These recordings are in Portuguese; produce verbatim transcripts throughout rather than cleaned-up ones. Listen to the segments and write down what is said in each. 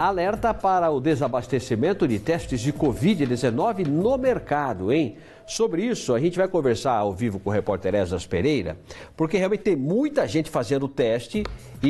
alerta para o desabastecimento de testes de covid dezenove no mercado, hein? Sobre isso, a gente vai conversar ao vivo com o repórter Esdras Pereira, porque realmente tem muita gente fazendo teste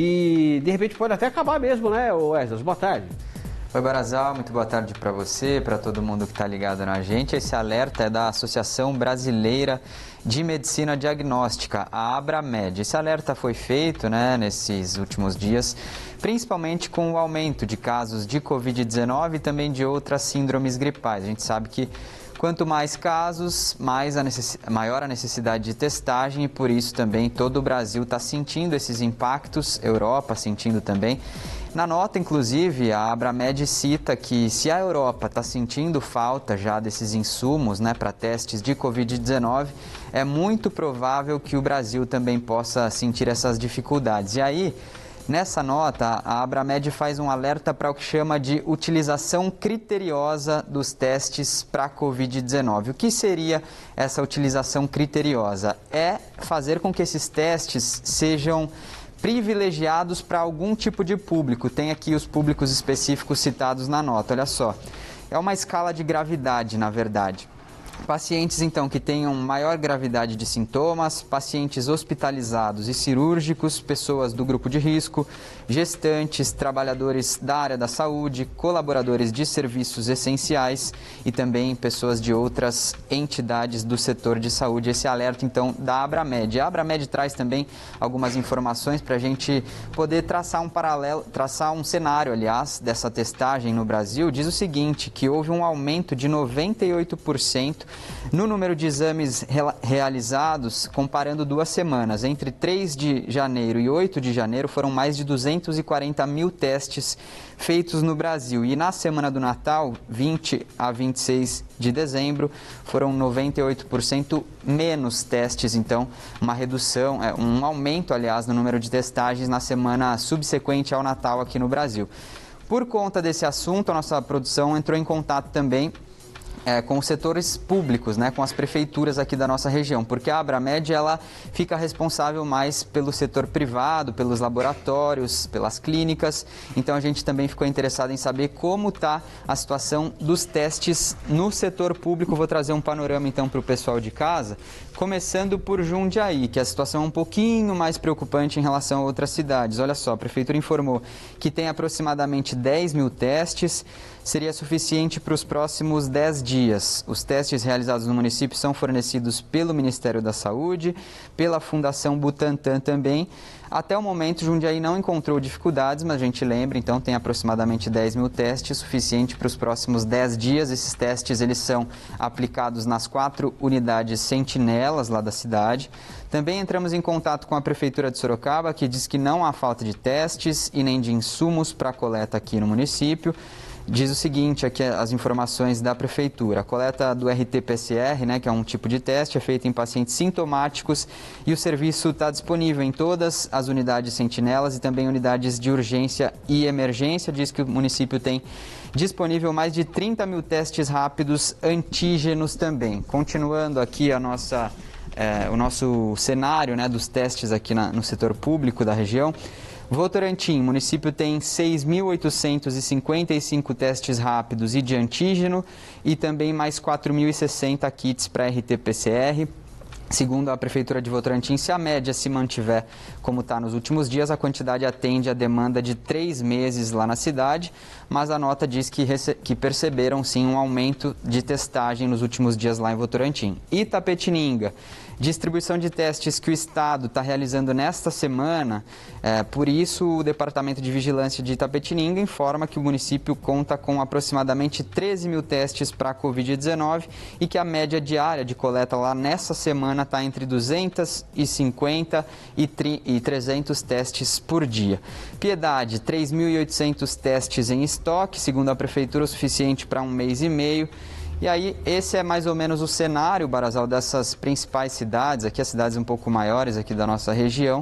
e de repente pode até acabar mesmo, né, Esdras? Boa tarde. Oi, Barazal, muito boa tarde para você, para todo mundo que está ligado na gente. Esse alerta é da Associação Brasileira de Medicina Diagnóstica, a Abramed. Esse alerta foi feito, né, nesses últimos dias, principalmente com o aumento de casos de covid dezenove e também de outras síndromes gripais. A gente sabe que quanto mais casos, mais a necess... maior a necessidade de testagem e por isso também todo o Brasil está sentindo esses impactos, Europa sentindo também. Na nota, inclusive, a Abramed cita que se a Europa está sentindo falta já desses insumos, né, para testes de covid dezenove, é muito provável que o Brasil também possa sentir essas dificuldades. E aí, nessa nota, a Abramed faz um alerta para o que chama de utilização criteriosa dos testes para covid dezenove. O que seria essa utilização criteriosa? É fazer com que esses testes sejam privilegiados para algum tipo de público. Tem aqui os públicos específicos citados na nota, olha só. É uma escala de gravidade, na verdade. Pacientes, então, que tenham maior gravidade de sintomas, pacientes hospitalizados e cirúrgicos, pessoas do grupo de risco, gestantes, trabalhadores da área da saúde, colaboradores de serviços essenciais e também pessoas de outras entidades do setor de saúde. Esse alerta, então, da Abramed. A Abramed traz também algumas informações para a gente poder traçar um paralelo, traçar um cenário, aliás, dessa testagem no Brasil. Diz o seguinte, que houve um aumento de noventa e oito por cento no número de exames realizados, comparando duas semanas. Entre três de janeiro e oito de janeiro, foram mais de duzentos e quarenta mil testes feitos no Brasil. E na semana do Natal, vinte a vinte e seis de dezembro, foram noventa e oito por cento menos testes. Então, uma redução, um aumento, aliás, no número de testagens na semana subsequente ao Natal aqui no Brasil. Por conta desse assunto, a nossa produção entrou em contato também É, com os setores públicos, né, com as prefeituras aqui da nossa região, porque a Abramed ela fica responsável mais pelo setor privado, pelos laboratórios, pelas clínicas. Então a gente também ficou interessado em saber como está a situação dos testes no setor público. Vou trazer um panorama então para o pessoal de casa, começando por Jundiaí, que a situação é um pouquinho mais preocupante em relação a outras cidades. Olha só, a prefeitura informou que tem aproximadamente dez mil testes, seria suficiente para os próximos dez dias. Os testes realizados no município são fornecidos pelo Ministério da Saúde, pela Fundação Butantan também. Até o momento, Jundiaí não encontrou dificuldades, mas a gente lembra, então, tem aproximadamente dez mil testes, suficiente para os próximos dez dias. Esses testes, eles são aplicados nas quatro unidades sentinelas lá da cidade. Também entramos em contato com a Prefeitura de Sorocaba, que diz que não há falta de testes e nem de insumos para a coleta aqui no município. Diz o seguinte, aqui as informações da Prefeitura. A coleta do R T P C R, né, que é um tipo de teste, é feita em pacientes sintomáticos e o serviço está disponível em todas as unidades sentinelas e também unidades de urgência e emergência. Diz que o município tem disponível mais de trinta mil testes rápidos antígenos também. Continuando aqui a nossa, é, o nosso cenário, né, dos testes aqui na, no setor público da região. Votorantim, o município tem seis mil oitocentos e cinquenta e cinco testes rápidos e de antígeno e também mais quatro mil e sessenta kits para R T P C R. Segundo a Prefeitura de Votorantim, se a média se mantiver como está nos últimos dias, a quantidade atende a demanda de três meses lá na cidade, mas a nota diz que, que perceberam sim um aumento de testagem nos últimos dias lá em Votorantim. Itapetininga, distribuição de testes que o Estado está realizando nesta semana, é, por isso o Departamento de Vigilância de Itapetininga informa que o município conta com aproximadamente treze mil testes para a covid dezenove e que a média diária de coleta lá nessa semana está entre duzentos e cinquenta e trezentos testes por dia. Piedade, três mil e oitocentos testes em estoque, segundo a Prefeitura, o suficiente para um mês e meio. E aí, esse é mais ou menos o cenário, Barazal, dessas principais cidades, aqui as cidades um pouco maiores aqui da nossa região.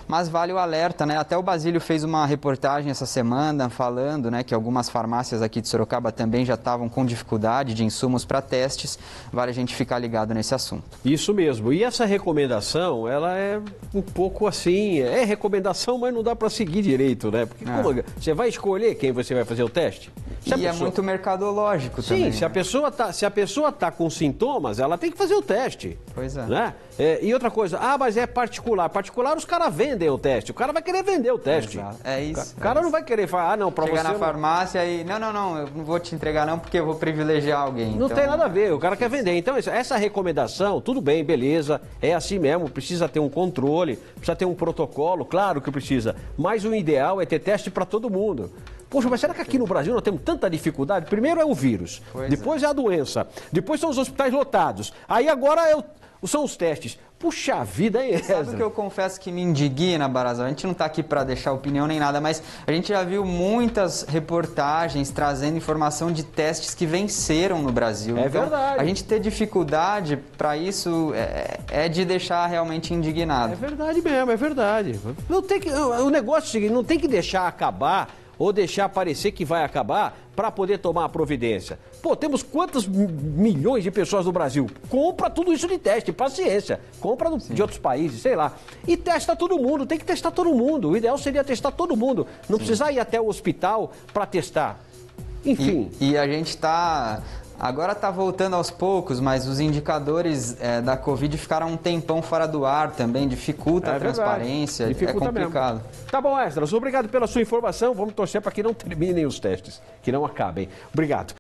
mas vale o alerta, né? Até o Basílio fez uma reportagem essa semana falando, né, que algumas farmácias aqui de Sorocaba também já estavam com dificuldade de insumos para testes. Vale a gente ficar ligado nesse assunto. Isso mesmo. E essa recomendação, ela é um pouco assim, é recomendação, mas não dá para seguir direito, né? Porque É. como, você vai escolher quem você vai fazer o teste? Se a E é pessoa- muito mercadológico Sim, também. se a né? pessoa tá, se a pessoa tá com sintomas, ela tem que fazer o teste. Pois é. Né? É, e outra coisa, ah, mas é particular. Particular, os caras vendem o teste. O cara vai querer vender o teste. Exato. É isso. O cara é não vai querer falar, ah, não, para você. Chegar na não- farmácia e, não, não, não, eu não vou te entregar não porque eu vou privilegiar alguém. Não Então, tem nada a ver, o cara quer vender. Então, essa- essa recomendação, tudo bem, beleza, é assim mesmo, precisa ter um controle, precisa ter um protocolo, claro que precisa. Mas o ideal é ter teste para todo mundo. Poxa, mas será que aqui no Brasil nós temos tanta dificuldade? Primeiro é o vírus, Pois depois é. a doença, depois são os hospitais lotados, aí agora é o- são os testes. Puxa vida, hein, Sabe o Ezra? que eu confesso que me indigna, Barazão? A gente não está aqui para deixar opinião nem nada, mas a gente já viu muitas reportagens trazendo informação de testes que venceram no Brasil. É Então, verdade. a gente ter dificuldade para isso é, é de deixar realmente indignado. É verdade mesmo, é verdade. Não tem que, o negócio é o seguinte, não tem que deixar acabar ou deixar parecer que vai acabar para poder tomar a providência. Pô, temos quantos mi- milhões de pessoas no Brasil? Compra tudo isso de teste, paciência. Compra do- de outros países, sei lá. E testa todo mundo, tem que testar todo mundo. O ideal seria testar todo mundo. Não precisar ir até o hospital para testar. Enfim. E, e a gente está... Agora está voltando aos poucos, mas os indicadores é, da Covid ficaram um tempão fora do ar também, dificulta a verdade. transparência, Dificulta é complicado. mesmo. Tá bom, Esdras, obrigado pela sua informação. Vamos torcer para que não terminem os testes, que não acabem. Obrigado.